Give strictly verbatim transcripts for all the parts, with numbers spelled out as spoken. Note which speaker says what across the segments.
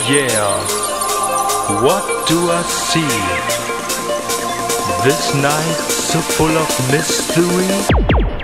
Speaker 1: yeah, what do I see? This night so full of mystery.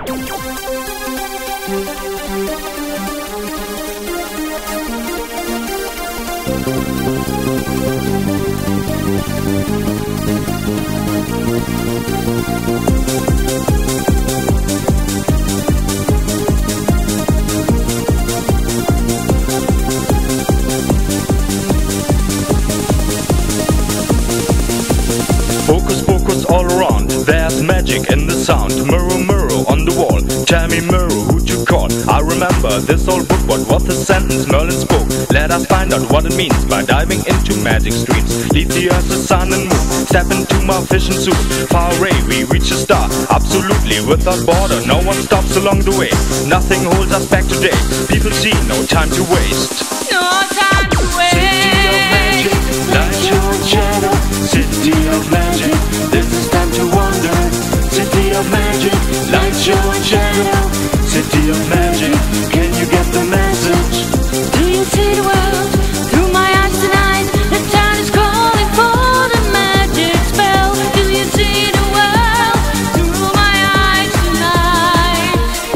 Speaker 1: Focus, focus all around, there's magic in the sound. Mirror, mirror on the wall, tell me mirror who'd you call? I remember this old book, what was the sentence Merlin spoke? Let us find out what it means by diving into magic streams. Leave the earth, the sun and moon, step into my vision suit. Far away we reach a star, absolutely without border. No one stops along the way, nothing holds us back today. People see no time to waste.
Speaker 2: No time to waste.
Speaker 1: City of magic, light your shadow. City of magic, this is time to wander. City of magic, light your shadow. City of magic, can you get the message?
Speaker 2: Do you see the world through my eyes tonight? The town is calling for the magic spell. Do you see the world through my eyes tonight?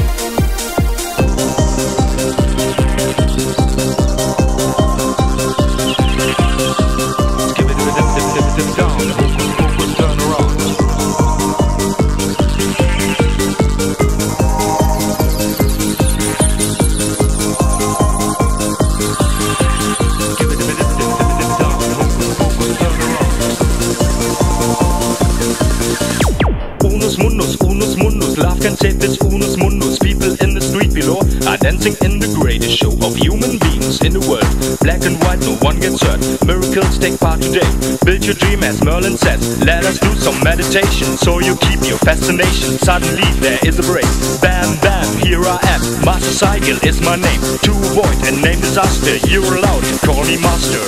Speaker 1: Give it a dip, dip, dip, dip down. Focus, focus, turn around. Give it a dip, dip, dip, dip down. Focus, focus, turn around. Unus mundus, unus mundus. Love can save this unus mundus. People in the street below are dancing in the greatest show of human beings in the world. Black and white, no one gets hurt. Miracles take part today. Build your dream as Merlin says. Let us do some meditation so you keep your fascination. Suddenly there is a break. Bam, bam, here I am. Master Cycle is my name. To avoid a name disaster, you're allowed to call me master.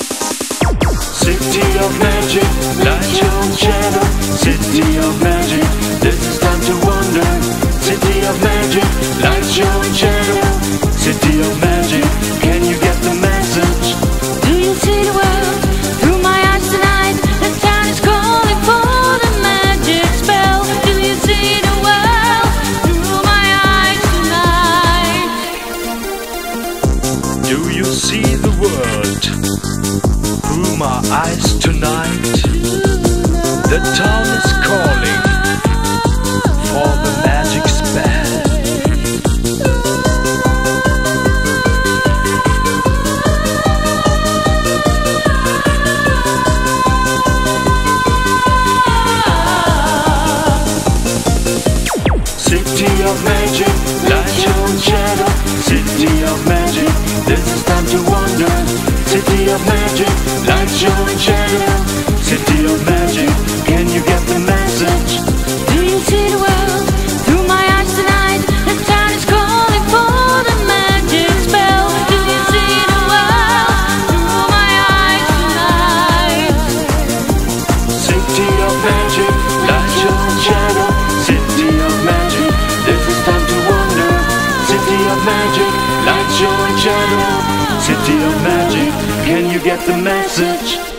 Speaker 1: City of magic, light your shadow. City of magic, this is time to wander. City of magic, light your shadow. City of magic, can you get the message?
Speaker 2: Do you see the world through my eyes tonight? The town is calling for the magic spell. Do you see the world through my eyes tonight?
Speaker 1: Do you see the world through my eyes tonight? The town is calling for the magic spell. City of magic, light your shadow. City of magic, this is time to wander. City of magic, light your shadow. City of magic, can you get the message?
Speaker 2: Do you see the world through my eyes tonight? The town is calling for the magic spell. Do you see the world through my eyes tonight?
Speaker 1: City of magic, light your shadow. City of magic, this is time to wander. City of magic, light your shadow. City of magic, can you get the message?